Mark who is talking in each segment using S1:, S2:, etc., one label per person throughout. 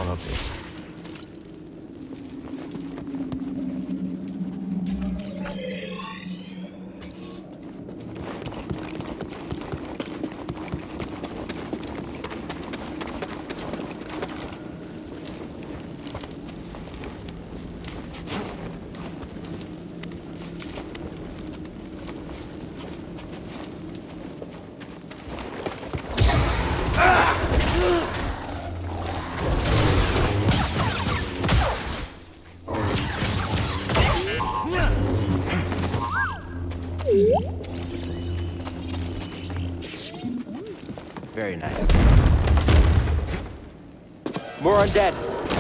S1: climb up here.
S2: Very nice. More undead.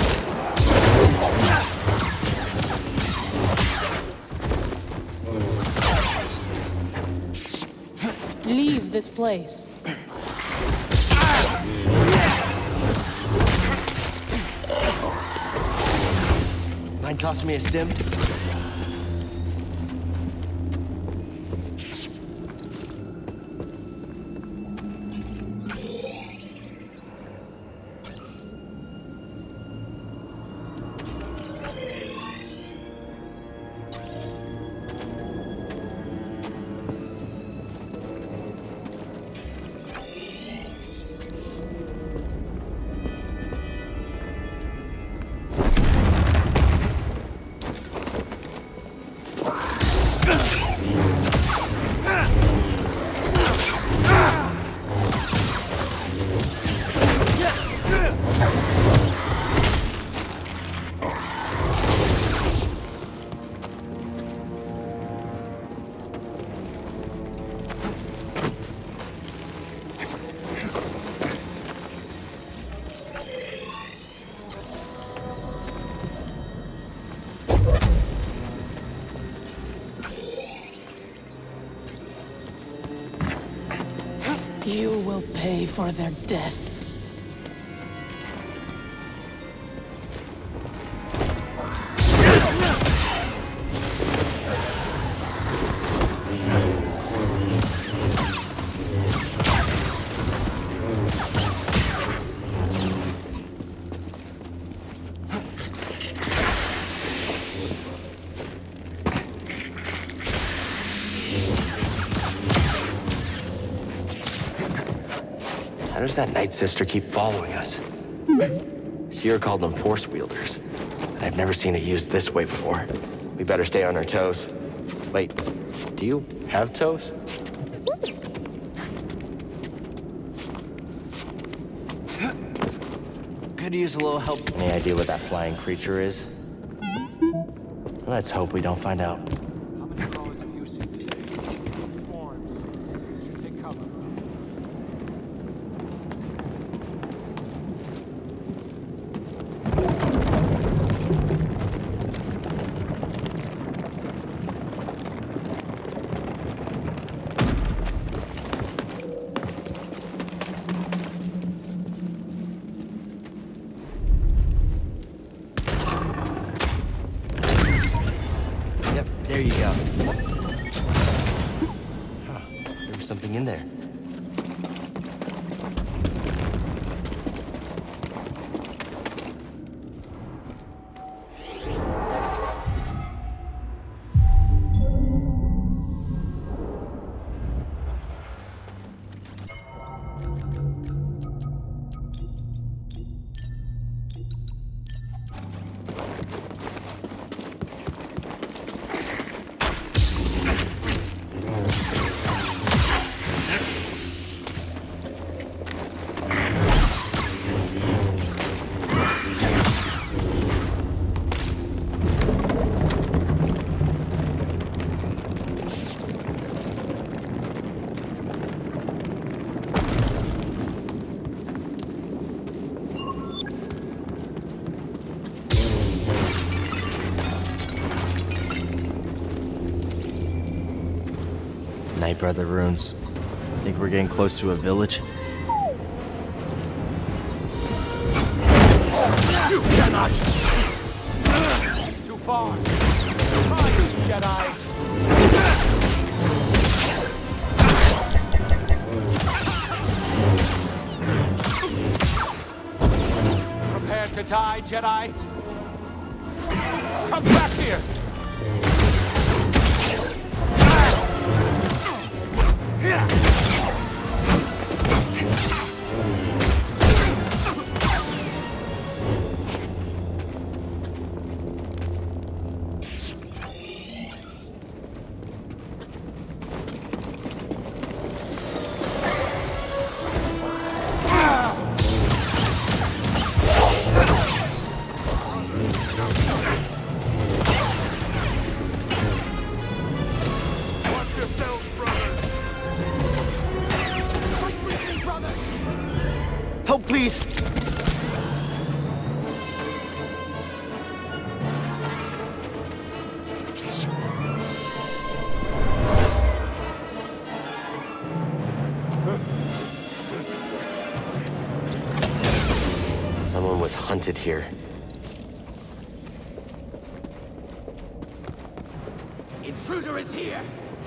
S3: Leave this place.
S2: Mind tossing me a stim?
S3: You will pay for their death.
S2: How does that Night Sister keep following us? Seer called them Force Wielders. I've never seen it used this way before. We better stay on our toes. Wait, do you have toes? Could use a little help. Any idea what that flying creature is? Let's hope we don't find out.
S4: How many crawlers have you seen today? Swarms. Should take cover.
S2: There you go. Huh, there was something in there. Night Brother runes. Think we're getting close to a village?
S4: You cannot! It's too far. Try, Jedi! Prepare to to die, Jedi? Come back here!
S2: Help, please! Someone was hunted here.
S4: Intruder is here!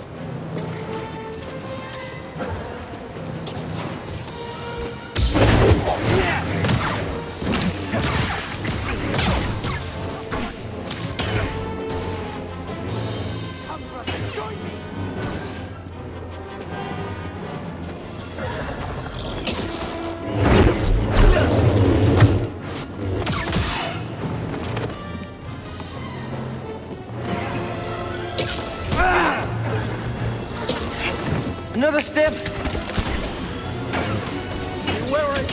S2: Another step!
S4: Where are you?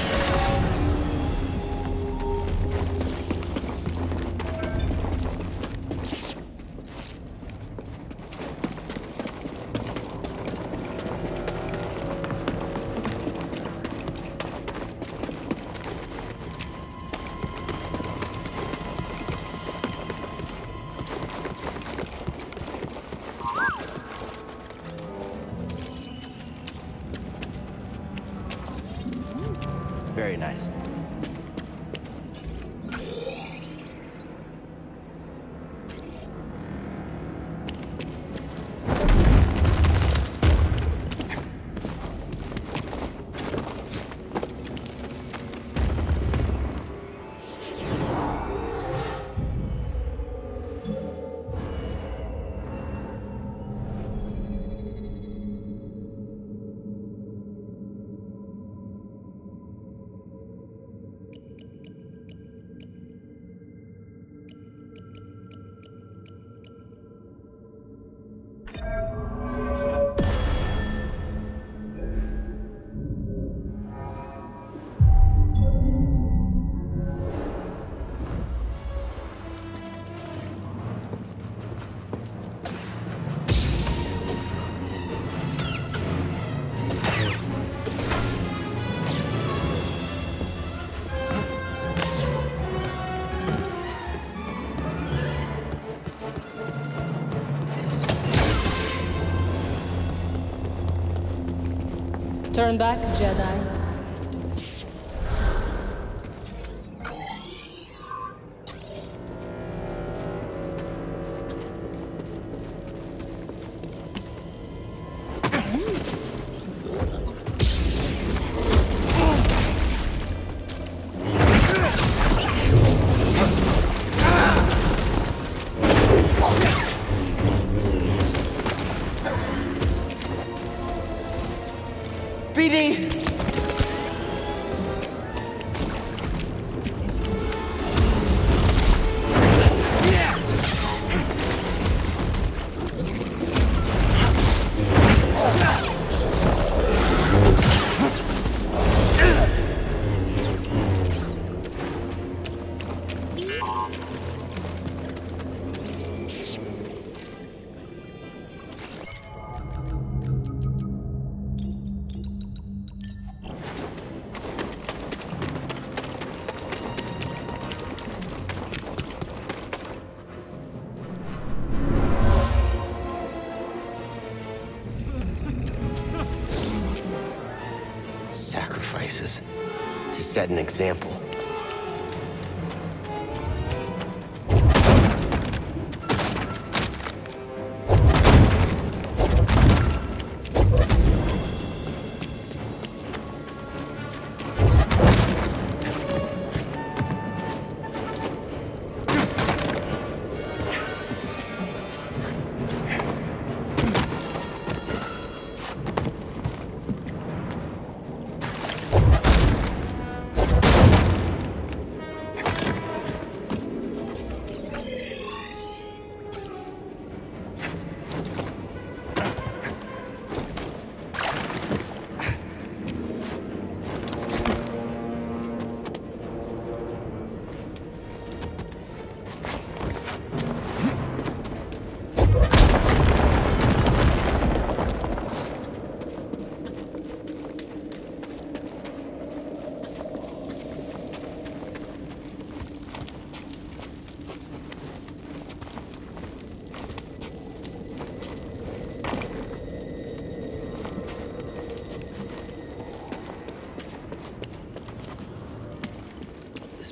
S2: Very nice.
S3: Turn back, Jedi.
S2: BD! Sacrifices to set an example.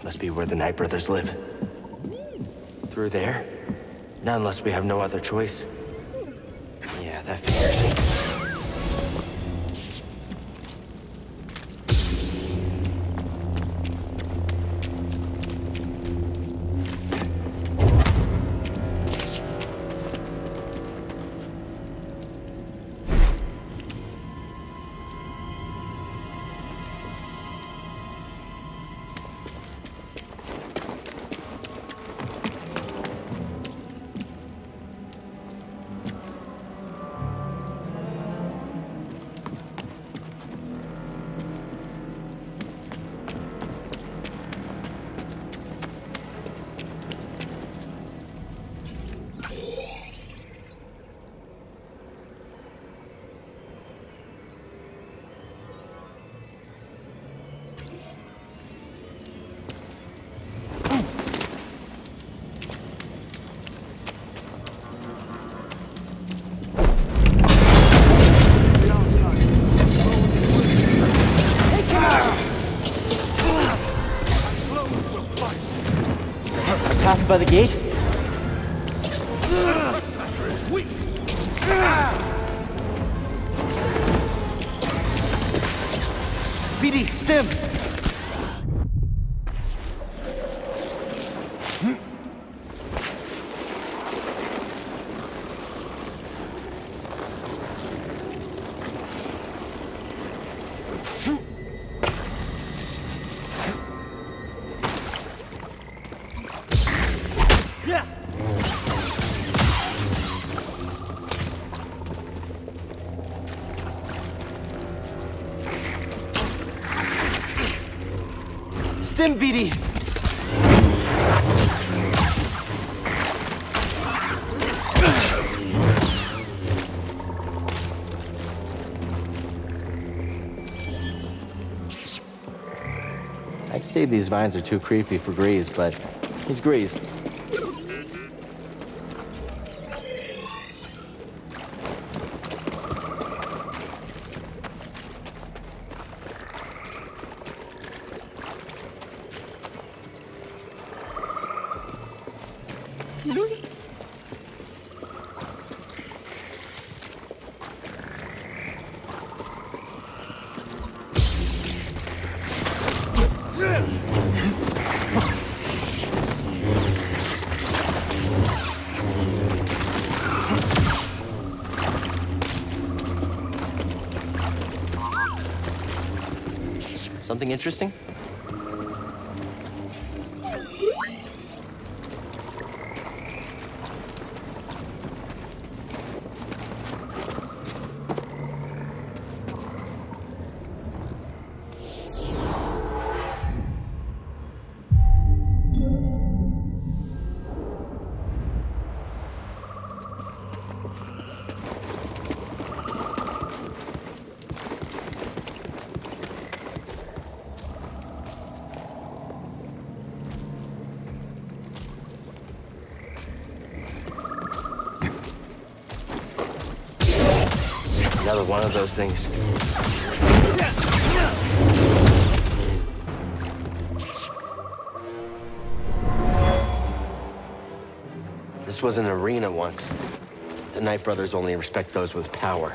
S2: Must be where the Knight brothers live. Through there? Not unless we have no other choice. Yeah, that figures. Path by the gate? BD, stim! Stim, BD! I'd say these vines are too creepy for Grease, but he's Grease. Something interesting? Another one of those things. This was an arena once. The Knight brothers only respect those with power.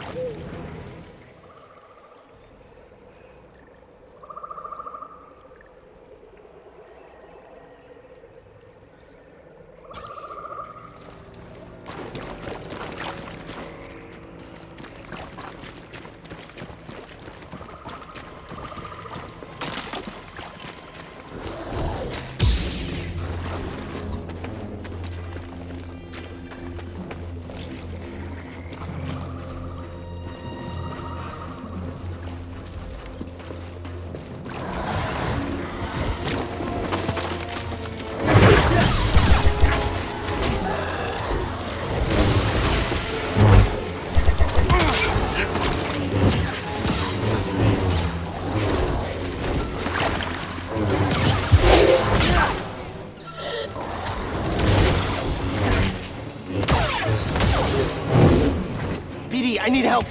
S2: BD, I need help!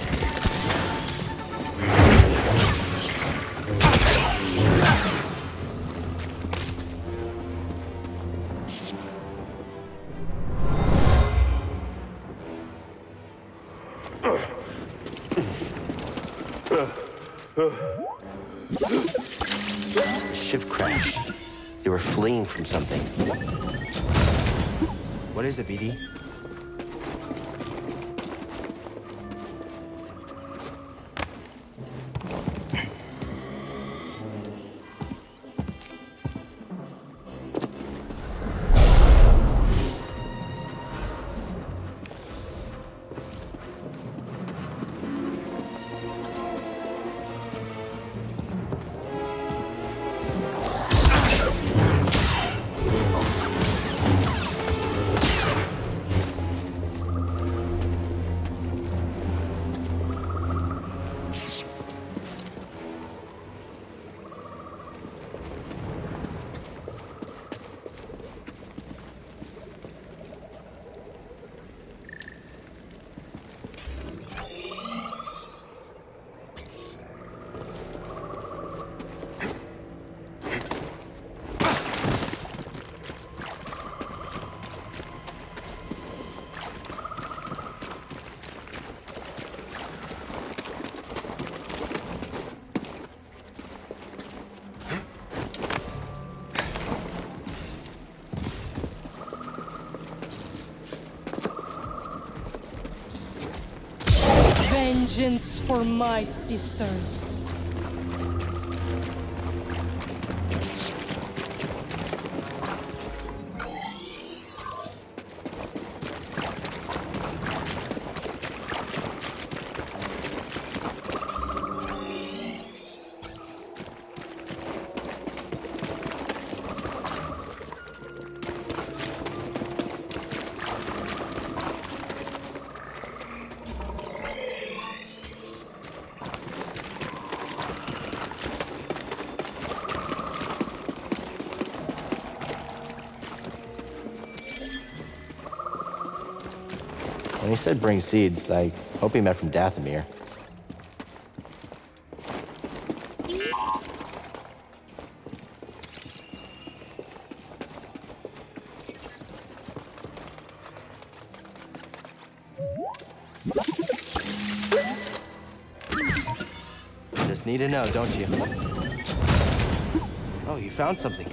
S2: Ship crash. They were fleeing from something. What is it, BD?
S3: Vengeance for my sisters.
S2: When he said bring seeds, I hope he meant from Dathomir. Just need to know, don't you? Oh, you found something.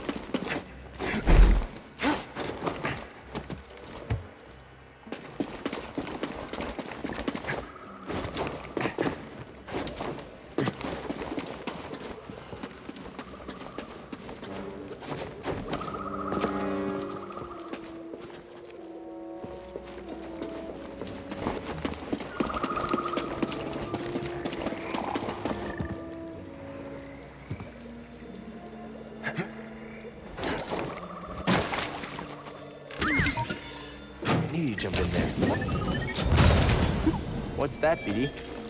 S2: I knew you'd jump in there. What's that, BD?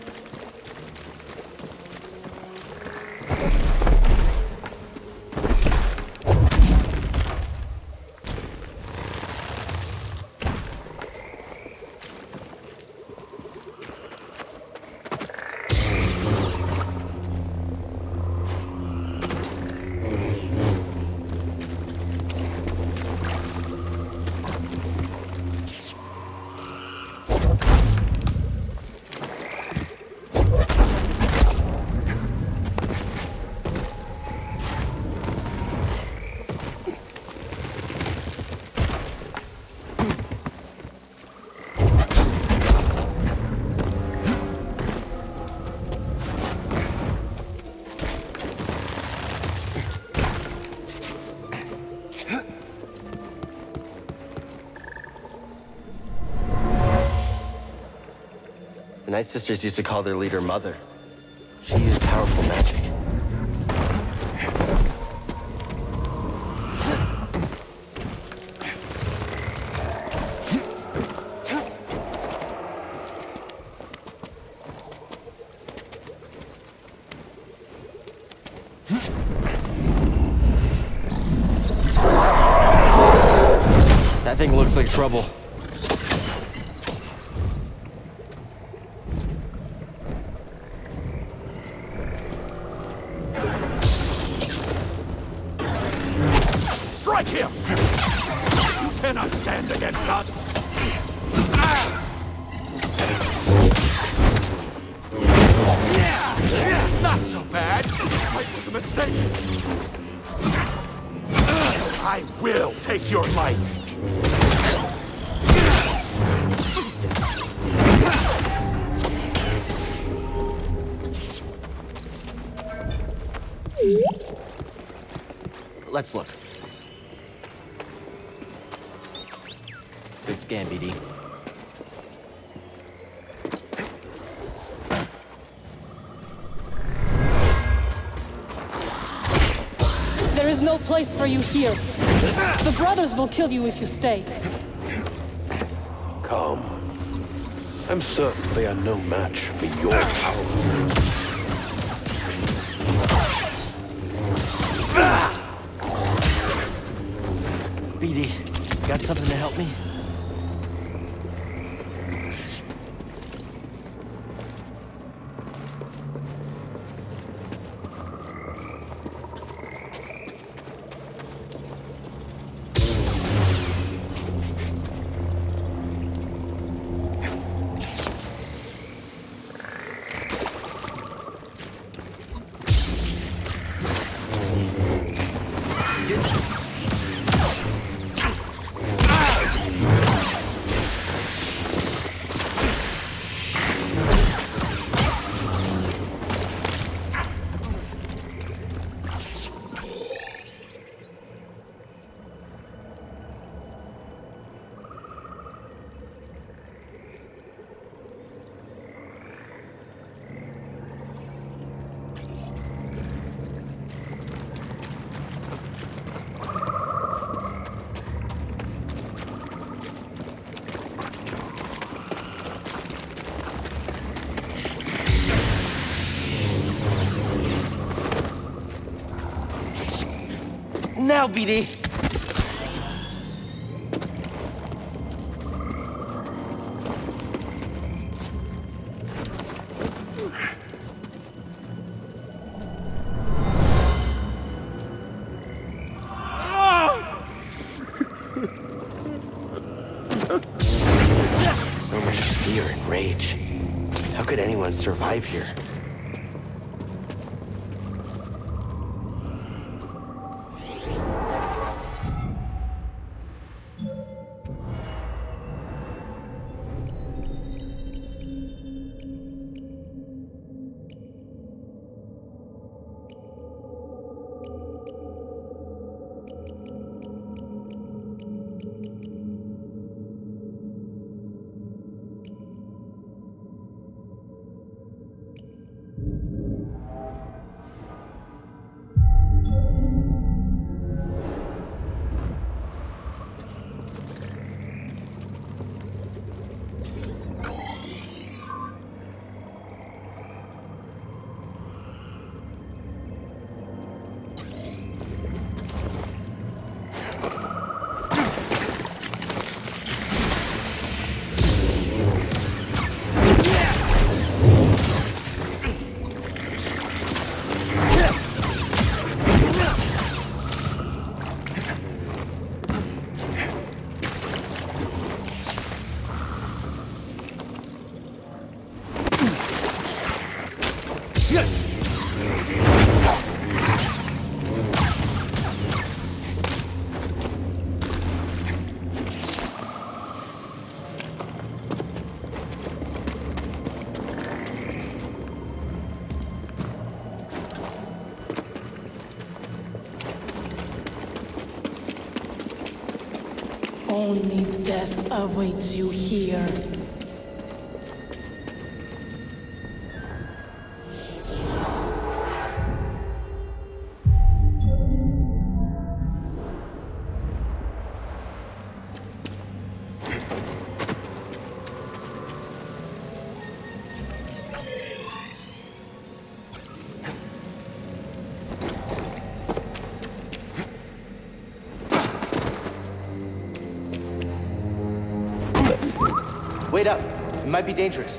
S2: The Night Sisters used to call their leader Mother. She used powerful magic. That thing looks like trouble.
S4: Strike him! You cannot stand against us! Not so bad. It was a mistake. I will take your life.
S2: Let's look. Good scan, BD.
S3: There is no place for you here. The brothers will kill you if you stay.
S1: Calm. I'm certain they are no match for your power.
S2: BD, got something to help me? Now, BD! So much fear and rage. How could anyone survive here?
S3: Only death awaits you here.
S2: Wait up. It might be dangerous.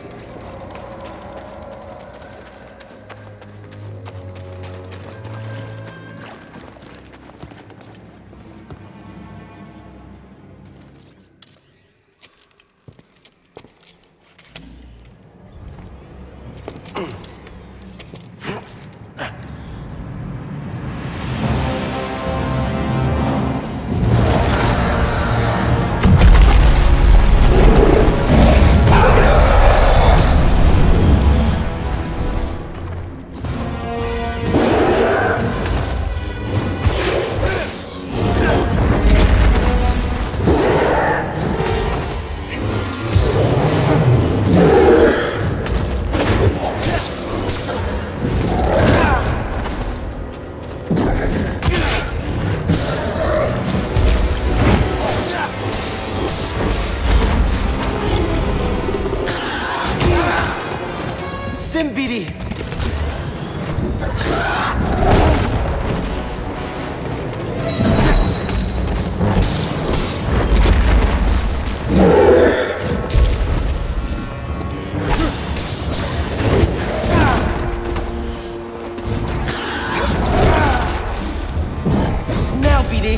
S2: Stim, BD! Now, BD!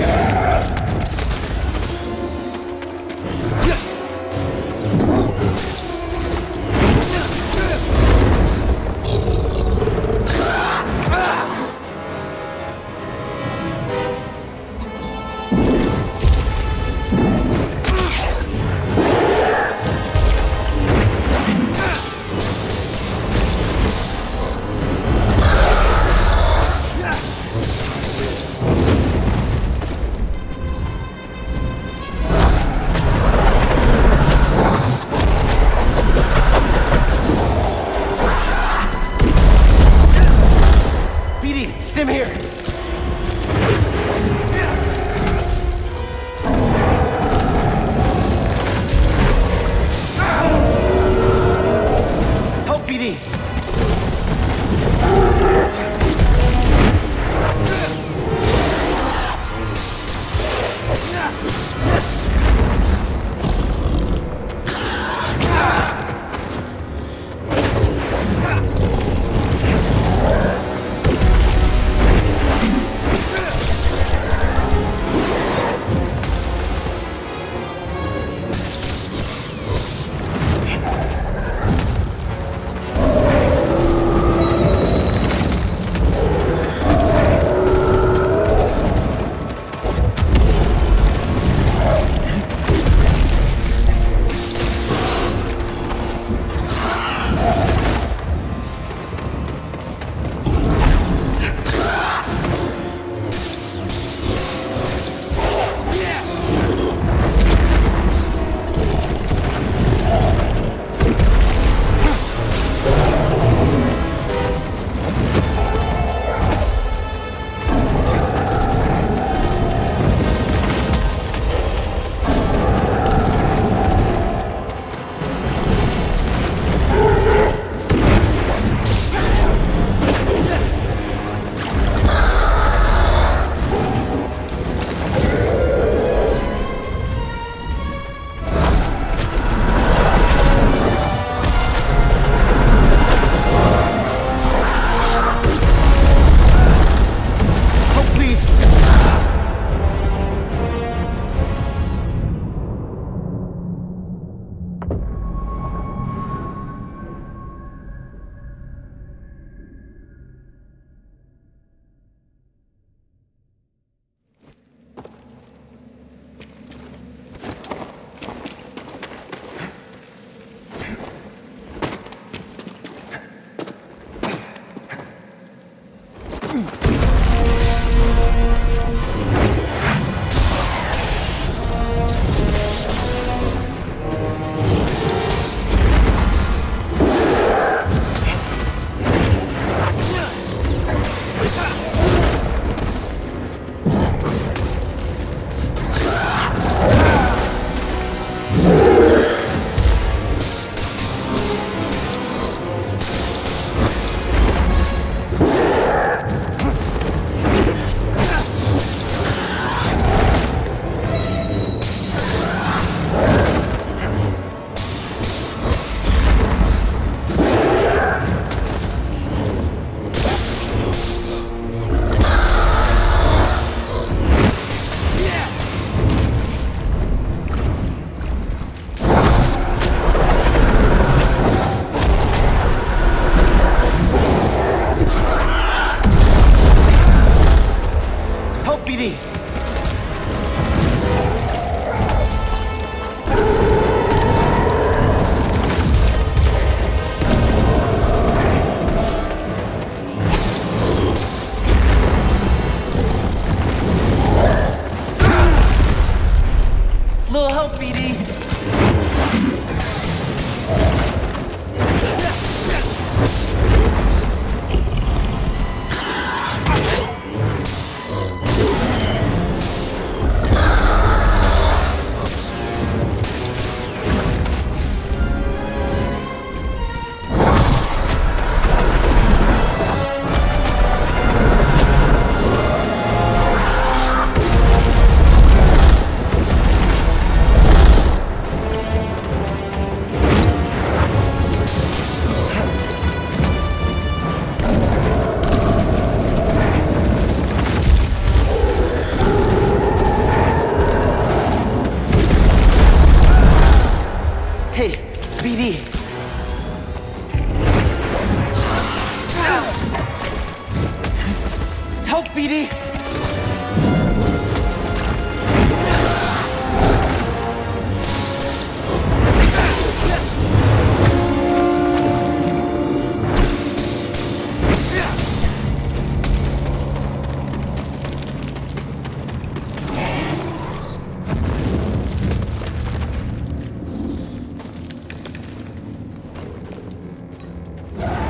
S2: BD, Stim here! Help, BD!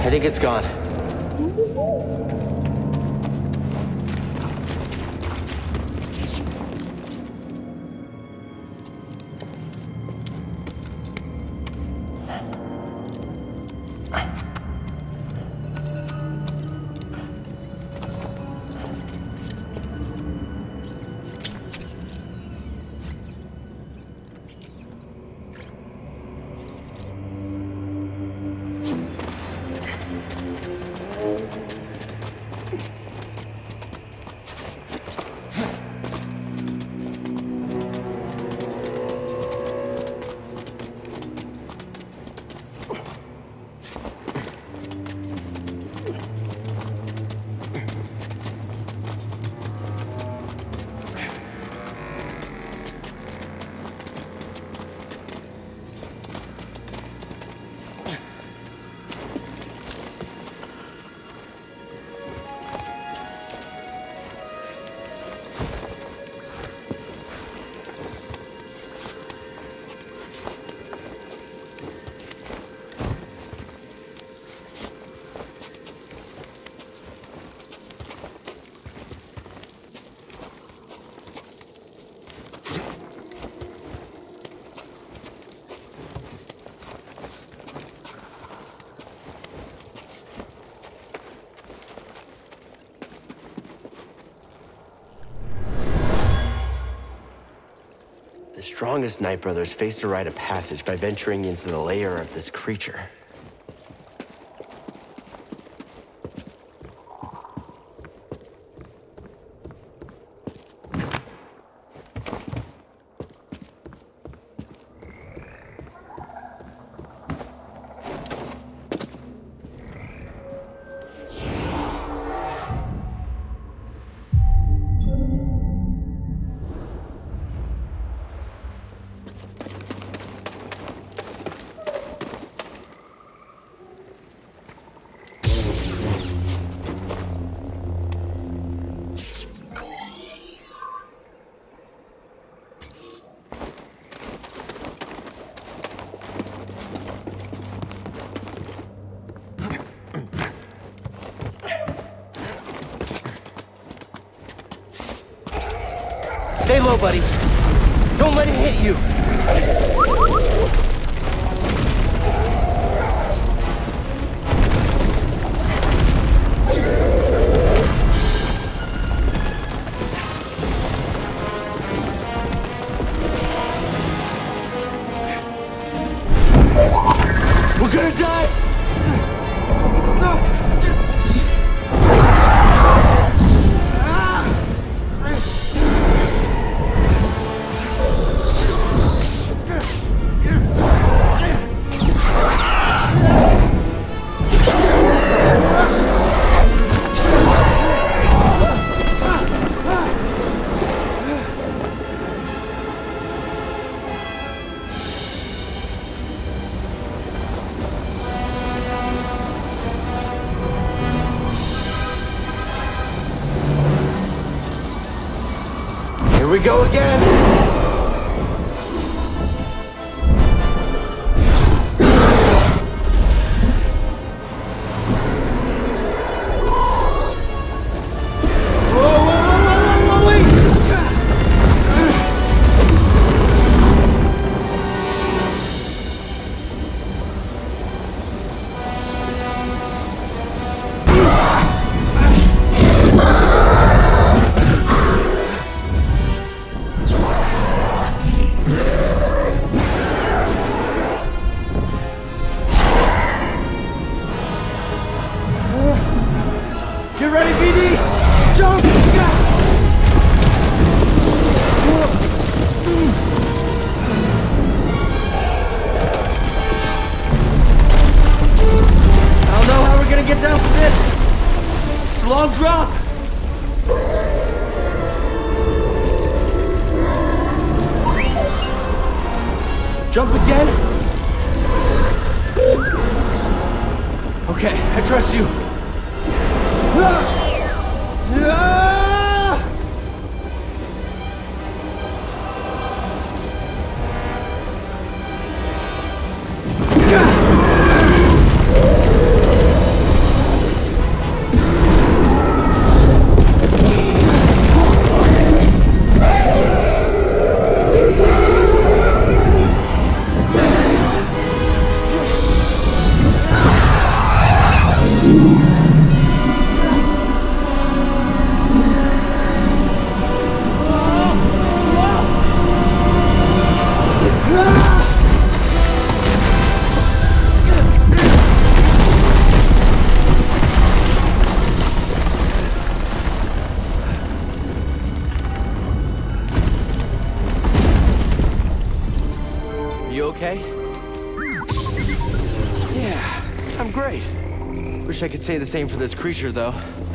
S2: I think it's gone. The strongest Night Brothers faced a rite of passage by venturing into the lair of this creature. Stay low, buddy. Don't let it hit you. We're gonna die! Here we go again! Get ready, BD! Jump! I don't know how we're gonna get down from this. It's a long drop. Jump again? Okay, I trust you. okay? Yeah, I'm great. Wish I could say the same for this creature, though.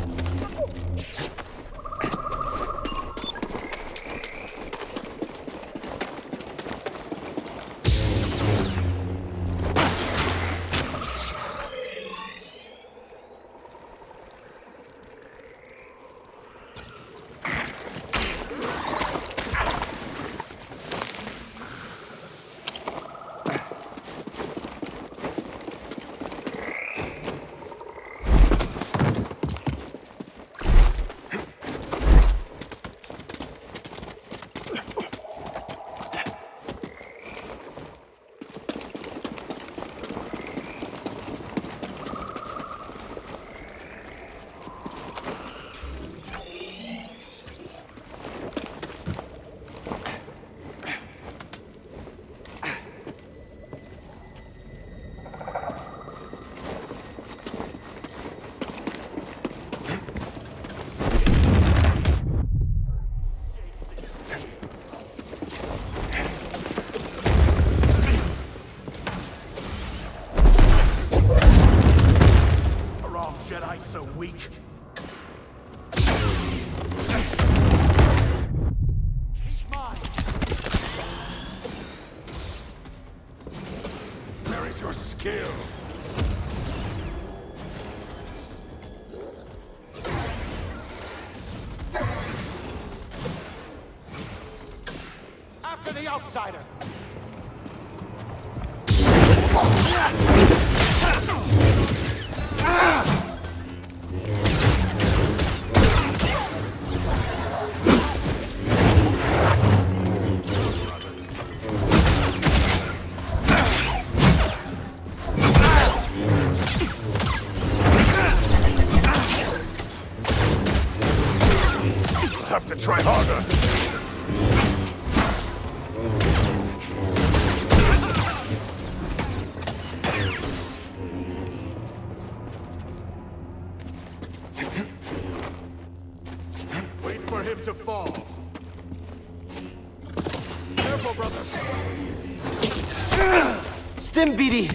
S4: Jedi so weak? He's mine! Where is your skill? After the outsider! Have to try harder. Wait for him to fall. Careful, brothers.
S2: Stim BD!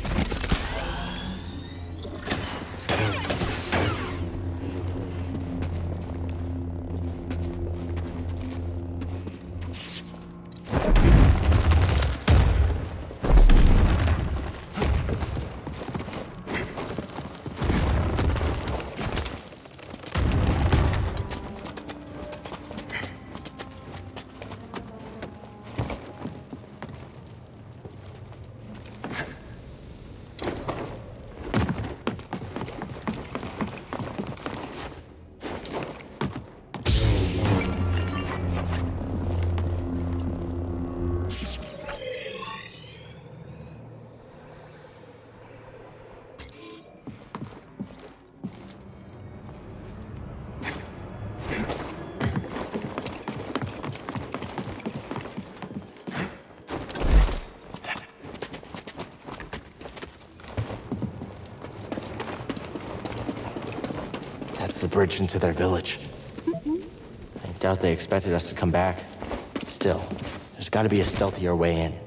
S2: That's the bridge into their village. I doubt they expected us to come back. Still, there's gotta be a stealthier way in.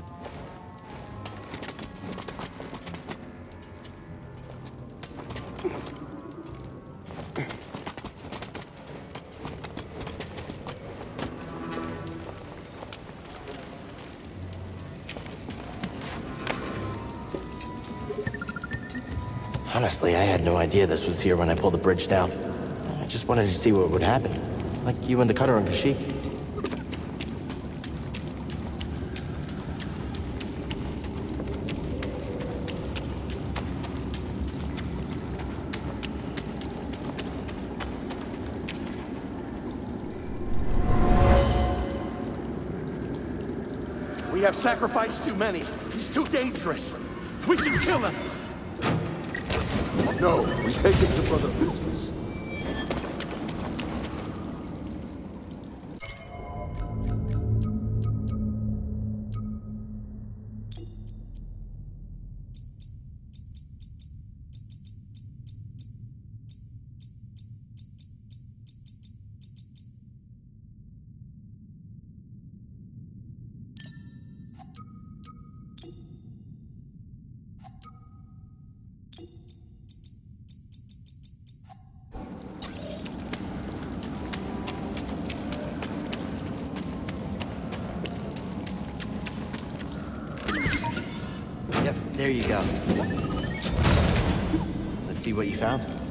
S2: Honestly, I had no idea this was here when I pulled the bridge down. I just wanted to see what would happen. Like you and the cutter on Kashyyyk.
S4: We have sacrificed too many. He's too dangerous. We should kill him.
S1: No, we take him to Brother Business.
S2: There you go. Let's see what you found.